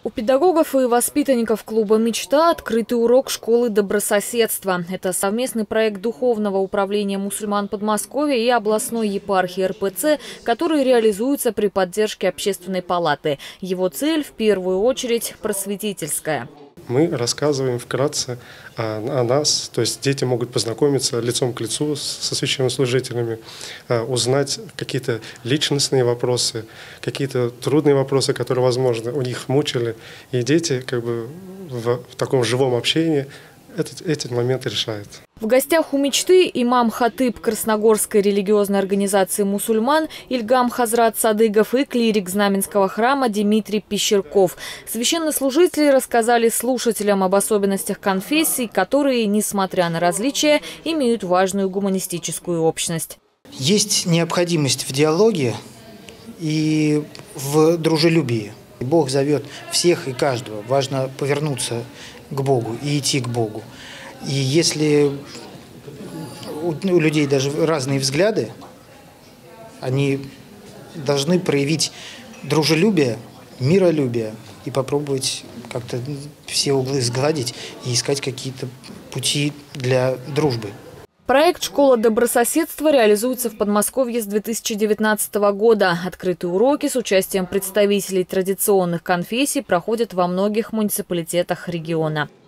У педагогов и воспитанников клуба «Мечта» открытый урок школы добрососедства. Это совместный проект Духовного управления мусульман Подмосковья и областной епархии РПЦ, который реализуется при поддержке Общественной палаты. Его цель в первую очередь просветительская. Мы рассказываем вкратце о нас, то есть дети могут познакомиться лицом к лицу со священнослужителями, узнать какие-то личностные вопросы, какие-то трудные вопросы, которые, возможно, у них мучили. И дети в таком живом общении эти моменты решают. В гостях у «Мечты» имам-хатыб Красногорской религиозной организации мусульман Ильгам Хазрат Садыгов и клирик Знаменского храма Дмитрий Пещерков. Священнослужители рассказали слушателям об особенностях конфессий, которые, несмотря на различия, имеют важную гуманистическую общность. Есть необходимость в диалоге и в дружелюбии. Бог зовет всех и каждого. Важно повернуться к Богу и идти к Богу. И если у людей даже разные взгляды, они должны проявить дружелюбие, миролюбие и попробовать как-то все углы сгладить и искать какие-то пути для дружбы. Проект «Школа добрососедства» реализуется в Подмосковье с 2019 года. Открытые уроки с участием представителей традиционных конфессий проходят во многих муниципалитетах региона.